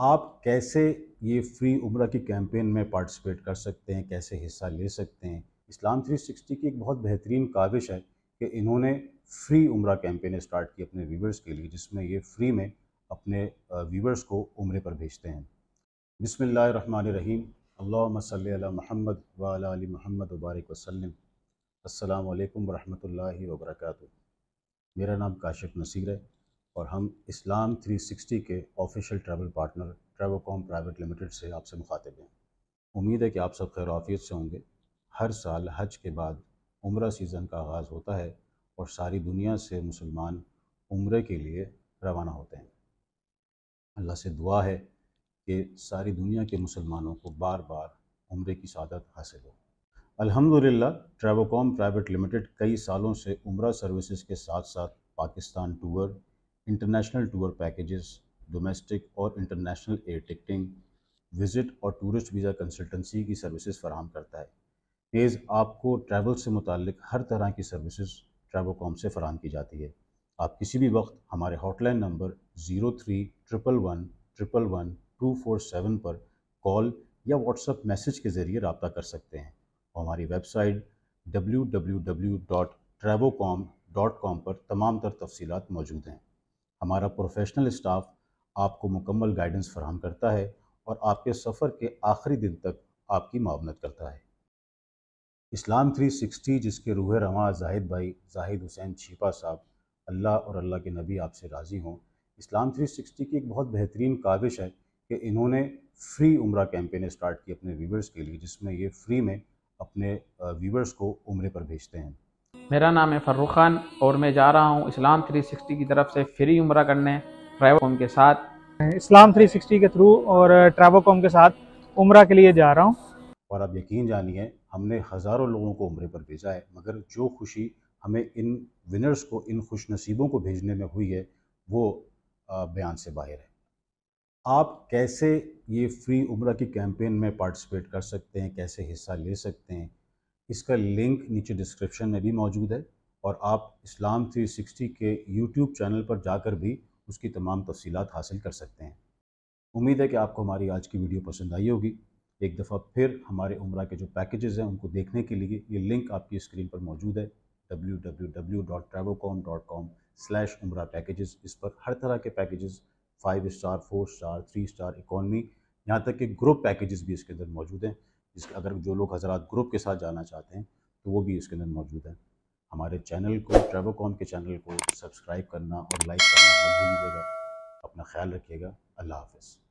آپ کیسے یہ فری عمرہ کی کیمپین میں پارٹیسپیٹ کر سکتے ہیں، کیسے حصہ لے سکتے ہیں؟ اسلام 360 کی ایک بہت بہترین کاوش ہے کہ انہوں نے فری عمرہ کیمپین اسٹارٹ کی اپنے ویورز کے لیے، جس میں یہ فری میں اپنے ویورز کو عمرے پر بھیجتے ہیں۔ بسم اللہ الرحمن الرحیم، اللہم صلی علی محمد وعلی آل محمد وبارک وسلم۔ السلام علیکم ورحمۃ اللہ وبرکاتہ۔ میرا نام کاشف نصیر ہے اور ہم اسلام 360 کے official travel partner Travcom private limited سے آپ سے مخاطب ہیں۔ امید ہے کہ آپ سب خیر و عافیت سے ہوں گے۔ ہر سال حج کے بعد عمرہ سیزن کا آغاز ہوتا ہے اور ساری دنیا سے مسلمان عمرے کے لیے روانہ ہوتے ہیں۔ اللہ سے دعا ہے کہ ساری دنیا کے مسلمانوں کو بار بار عمرے کی سعادت حاصل ہو۔ الحمدللہ ٹریوکوم پرائیویٹ لمیٹڈ کئی سالوں سے عمرہ سروسز کے ساتھ ساتھ Pakistan tour, international tour packages, domestic اور انٹرنیشنل ایئر ٹکٹنگ، وزٹ اور ٹورسٹ ویزا کنسلٹنسی کی سروسز فراہم کرتا ہے۔ نیز آپ کو ٹریول سے متعلق ہر طرح کی سروسز ٹریوکوم سے فراہم کی جاتی ہے۔ آپ کسی بھی وقت ہمارے ہاٹ لائن نمبر 03-111-11247 پر کال یا واٹس ایپ میسج کے ذریعے رابطہ کر سکتے ہیں، اور ہماری ویب سائٹ www.travocom.com پر تمام تر تفصیلات موجود ہیں۔ ہمارا پروفیشنل اسٹاف آپ کو مکمل گائیڈنس فراہم کرتا ہے اور آپ کے سفر کے آخری دن تک آپ کی معاونت کرتا ہے۔ اسلام 360 جس کے روح رواں زاہد بھائی زاہد حسین چھیپا صاحب، اللہ اور اللہ کے نبی آپ سے راضی ہوں، اسلام 360 کی ایک بہت بہترین کاوش ہے کہ انہوں نے فری عمرہ کیمپین اسٹارٹ کی اپنے ویورز کے لیے، جس میں یہ فری میں اپنے ویورز کو عمرے پر بھیجتے ہیں۔ میرا نام ہے فروخ خان اور میں جا رہا ہوں اسلام 360 کی طرف سے فری عمرہ کرنے ٹریوکوم کے ساتھ۔ اسلام 360 کے تھرو اور ٹریوکوم کے ساتھ عمرہ کے لیے جا رہا ہوں۔ اور آپ یقین جانیے ہم نے ہزاروں لوگوں کو عمرے پر بھیجا ہے، مگر جو خوشی ہمیں ان ونرز کو، ان خوش نصیبوں کو بھیجنے میں ہوئی ہے وہ بیان سے باہر ہے۔ آپ کیسے یہ فری عمرہ کی کیمپین میں پارٹیسپیٹ کر سکتے ہیں، کیسے حصہ لے سکتے ہیں، اس کا لنک نیچے ڈسکرپشن میں بھی موجود ہے، اور آپ اسلام 360 کے یوٹیوب چینل پر جا کر بھی اس کی تمام تفصیلات حاصل کر سکتے ہیں۔ امید ہے کہ آپ کو ہماری آج کی ویڈیو پسند آئی ہوگی۔ ایک دفعہ پھر ہمارے عمرہ کے جو پیکیجز ہیں ان کو دیکھنے کے لیے یہ لنک آپ کی اسکرین پر موجود ہے، www.travocom.com/umrah packages۔ اس پر ہر طرح کے packages, 5 star, 4 star, 3 star, economy, یہاں تک کہ گروپ پیکیجز بھی اس کے اندر موجود ہیں، جس کے اگر جو لوگ حضرات گروپ کے ساتھ جانا چاہتے ہیں تو وہ بھی اس کے اندر موجود ہیں۔ ہمارے چینل کو، ٹریوکوم کے چینل کو سبسکرائب کرنا اور لائک کرنا مت بھولیے گا۔ اپنا خیال رکھیے گا۔ اللہ حافظ۔